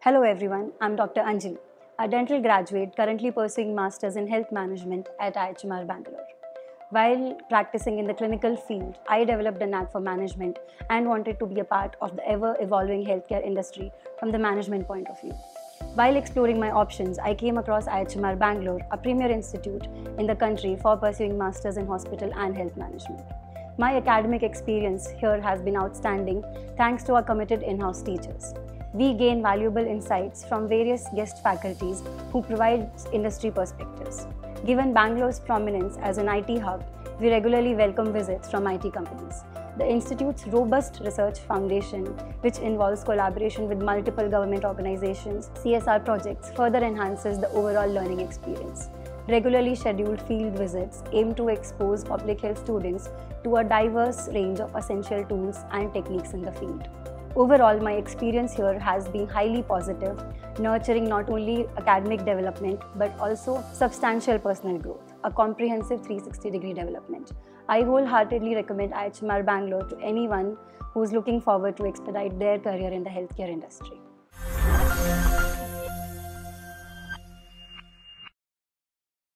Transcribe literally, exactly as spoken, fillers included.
Hello everyone, I'm Doctor Anjali, a dental graduate currently pursuing Masters in Health Management at I I H M R Bangalore. While practicing in the clinical field, I developed a knack for management and wanted to be a part of the ever-evolving healthcare industry from the management point of view. While exploring my options, I came across I I H M R Bangalore, a premier institute in the country for pursuing Masters in Hospital and Health Management. My academic experience here has been outstanding thanks to our committed in-house teachers. We gain valuable insights from various guest faculties who provide industry perspectives. Given Bangalore's prominence as an I T hub, we regularly welcome visits from I T companies. The Institute's robust research foundation, which involves collaboration with multiple government organizations, C S R projects, further enhances the overall learning experience. Regularly scheduled field visits aim to expose public health students to a diverse range of essential tools and techniques in the field. Overall, my experience here has been highly positive, nurturing not only academic development but also substantial personal growth, a comprehensive three sixty degree development. I wholeheartedly recommend I I H M R Bangalore to anyone who is looking forward to expedite their career in the healthcare industry.